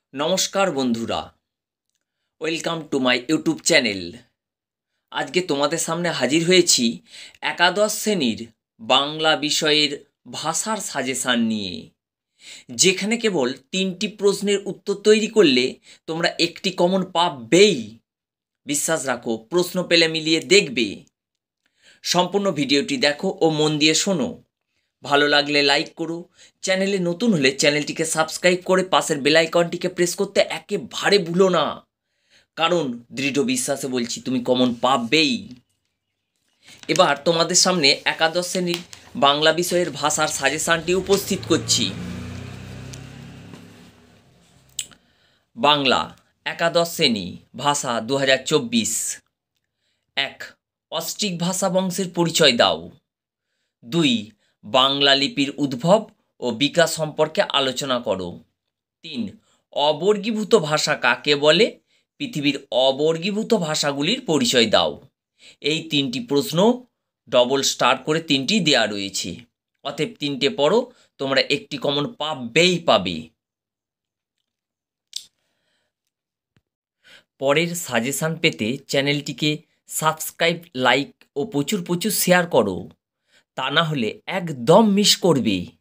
নমস্কার বন্ধুরা, welcome to my YouTube channel. আজকে তোমাদের সামনে হাজির হয়েছি একাদশ শ্রেণীর বাংলা বিষয়ের ভাষার সাজেশান নিয়ে, যেখানে কেবল 3টি প্রশ্নের উত্তর তৈরি করলে তোমরা একটি কমন পাবেই। বিশ্বাস রাখো, প্রশ্ন পেলে মিলিয়ে দেখবে। সম্পূর্ণ ভিডিওটি দেখো ও মন দিয়ে শোনো। ভালো লাগলে লাইক করো, চ্যানেলে নতুন হলে চ্যানেলটিকে সাবস্ক্রাইব করে পাশের বেল আইকনটিকে প্রেস করতে একেবারে ভুলো না, কারণ দৃঢ় বিশ্বাসে বলছি তুমি কমন পাবেই। এবার তোমাদের সামনে একাদশ শ্রেণীর বাংলা বিষয়ের ভাষার সাজেশানটি উপস্থিত করছি। বাংলা একাদশ শ্রেণী ভাষা 2024। 1. অস্ট্রিক ভাষা বংশের পরিচয় দাও। 2. বাংলা লিপির উদ্ভব ও বিকাশ সম্পর্কে আলোচনা করো। 3. অবর্গীভূত ভাষা কাকে বলে? পৃথিবীর অবর্গীভূত ভাষাগুলির পরিচয় দাও। এই 3টি প্রশ্ন ডবল স্টার করে 3টি দেয়া রয়েছে, অতএব 3টে পড়ো, তোমরা একটি কমন পাবেই পাবে। পরের সাজেশান পেতে চ্যানেলটিকে সাবস্ক্রাইব, লাইক ও প্রচুর শেয়ার করো, তা না হলে একদম মিস করবে।